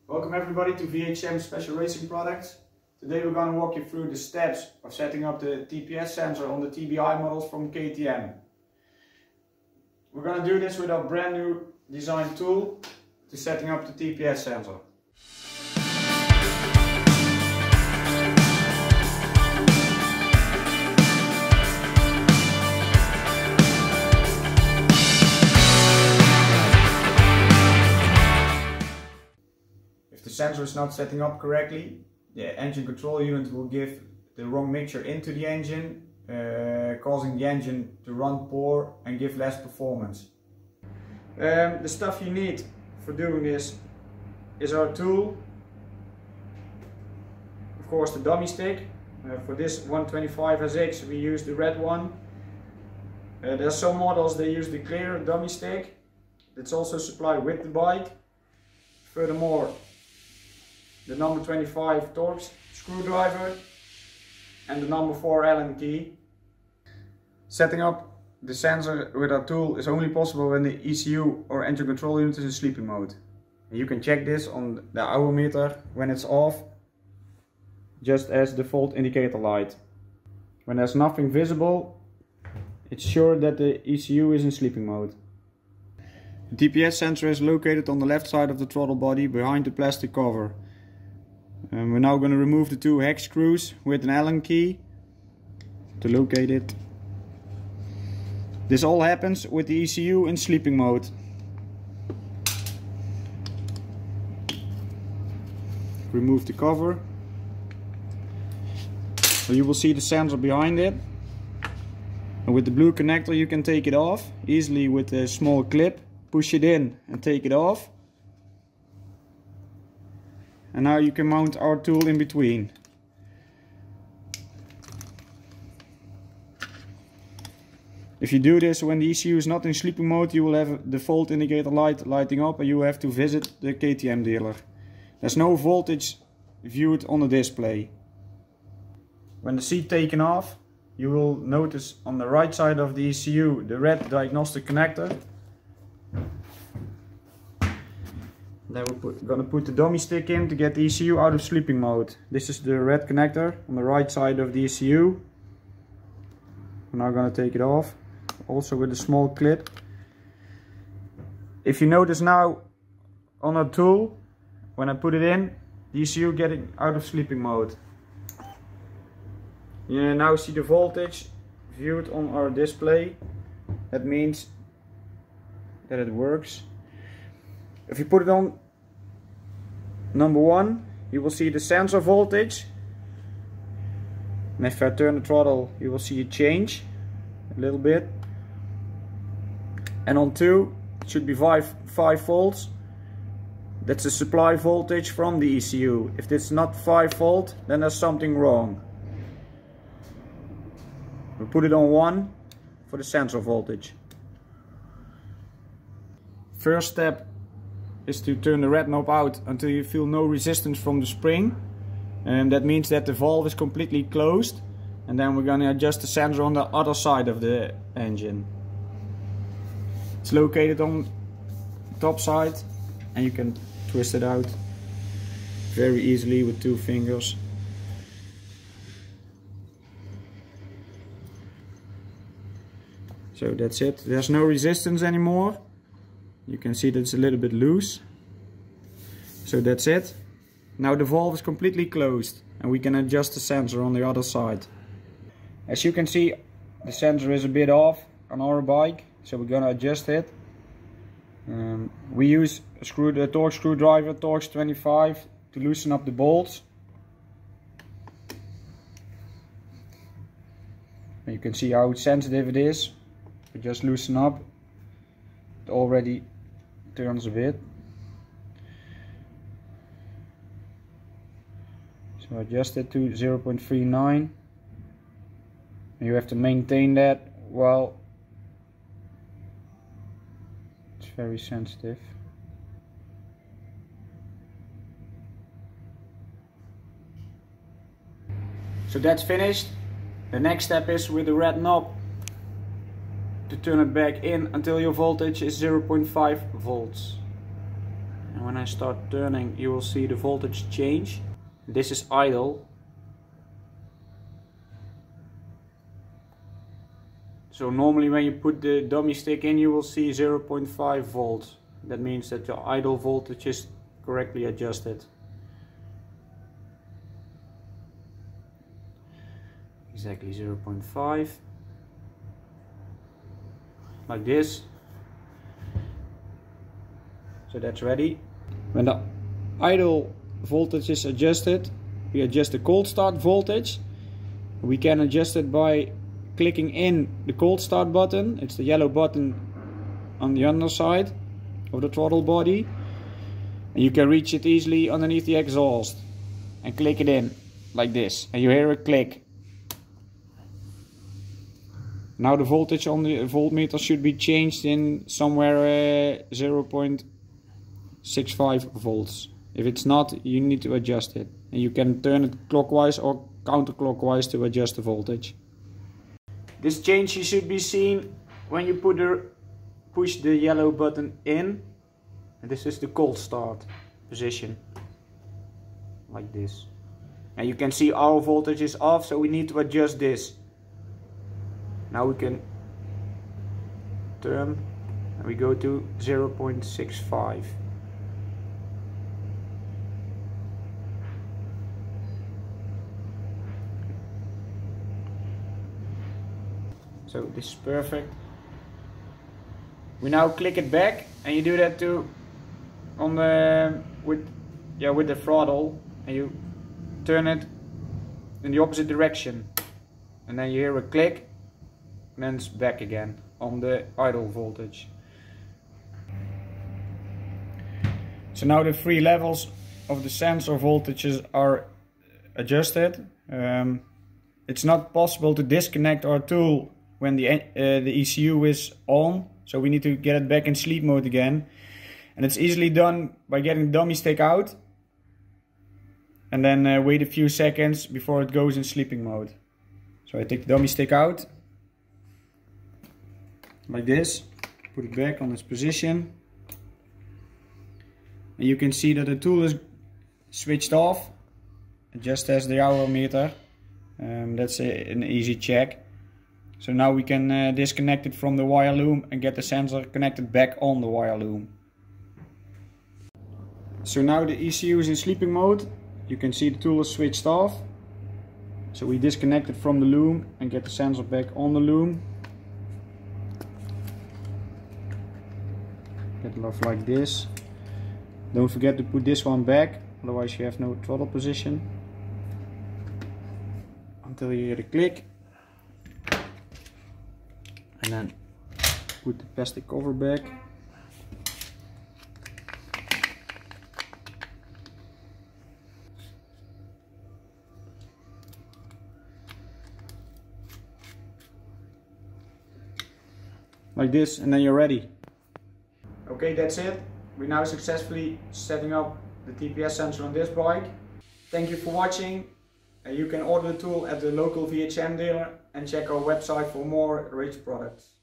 Welcome everybody to VHM Special Racing Products. Today we're going to walk you through the steps of setting up the TPS sensor on the TBI models from KTM. We're going to do this with our brand new design tool to setting up the TPS sensor. If the sensor is not setting up correctly, the engine control unit will give the wrong mixture into the engine, causing the engine to run poor and give less performance. The stuff you need for doing this is our tool, of course the dummy stick. For this 125SX we use the red one. There's some models they use the clear dummy stick. It's also supplied with the bike. Furthermore, the number 25 Torx screwdriver and the number 4 Allen key. Setting up the sensor with our tool is only possible when the ECU or engine control unit is in sleeping mode. You can check this on the hour meter when it's off, just as the fault indicator light. When there's nothing visible, it's sure that the ECU is in sleeping mode. The TPS sensor is located on the left side of the throttle body behind the plastic cover. We're now going to remove the two hex screws with an Allen key to locate it. This all happens with the ECU in sleeping mode. Remove the cover. So you will see the sensor behind it. And with the blue connector you can take it off easily with a small clip. Push it in and take it off. And now you can mount our tool in between. If you do this when the ECU is not in sleeping mode, you will have the fault indicator light lighting up and you have to visit the KTM dealer. There's no voltage viewed on the display. When the seat taken off, you will notice on the right side of the ECU the red diagnostic connector. Then we're going to put the dummy stick in to get the ECU out of sleeping mode. This is the red connector on the right side of the ECU. We're now going to take it off, also with a small clip. If you notice now on our tool, when I put it in, the ECU getting out of sleeping mode. You now see the voltage viewed on our display. That means that it works. If you put it on number 1, you will see the sensor voltage. And if I turn the throttle, you will see a change a little bit. And on 2, it should be 5 volts. That's the supply voltage from the ECU. If it's not 5 volt, then there's something wrong. We put it on 1 for the sensor voltage. First step is to turn the red knob out until you feel no resistance from the spring, and that means that the valve is completely closed. And then we're going to adjust the sensor on the other side of the engine. It's located on the top side and you can twist it out very easily with 2 fingers. So that's it, there's no resistance anymore. You can see that it's a little bit loose. So that's it. Now the valve is completely closed and we can adjust the sensor on the other side. As you can see, the sensor is a bit off on our bike, so we're gonna adjust it. We use a Torx screwdriver, Torx 25, to loosen up the bolts. And you can see how sensitive it is. We just loosen up. It already turns a bit. So adjust it to 0.39. You have to maintain that while it's very sensitive. So that's finished. The next step is with the red knob to turn it back in until your voltage is 0.5 volts. And when I start turning, you will see the voltage change. This is idle. So normally when you put the dummy stick in, you will see 0.5 volts. That means that your idle voltage is correctly adjusted. Exactly 0.5. Like this. So that's ready. When the idle voltage is adjusted, we adjust the cold start voltage. We can adjust it by clicking in the cold start button. It's the yellow button on the underside of the throttle body. And you can reach it easily underneath the exhaust. And click it in, like this. And you hear a click. Now the voltage on the voltmeter should be changed in somewhere 0.65 volts. If it's not, you need to adjust it. And you can turn it clockwise or counterclockwise to adjust the voltage. This change should be seen when you push the yellow button in. And this is the cold start position. Like this. And you can see our voltage is off, so we need to adjust this. Now we can turn and we go to 0.65. So this is perfect. We now click it back, and you do that too on the with the throttle, and you turn it in the opposite direction, and then you hear a click. And then it's back again on the idle voltage. So now the three levels of the sensor voltages are adjusted. It's not possible to disconnect our tool when the ECU is on, so we need to get it back in sleep mode again. And it's easily done by getting the dummy stick out and then wait a few seconds before it goes in sleeping mode. So I take the dummy stick out. Like this, put it back on its position, and you can see that the tool is switched off, just as the hour meter. That's an easy check. So now we can disconnect it from the wire loom and get the sensor connected back on the wire loom. So now the ECU is in sleeping mode. You can see the tool is switched off. So we disconnect it from the loom and get the sensor back on the loom. Get it off like this. Don't forget to put this one back, otherwise you have no throttle position. Until you hear the click. And then put the plastic cover back. Like this, and then you're ready. Okay, that's it. We're now successfully setting up the TPS sensor on this bike. Thank you for watching. You can order the tool at the local VHM dealer and check our website for more rich products.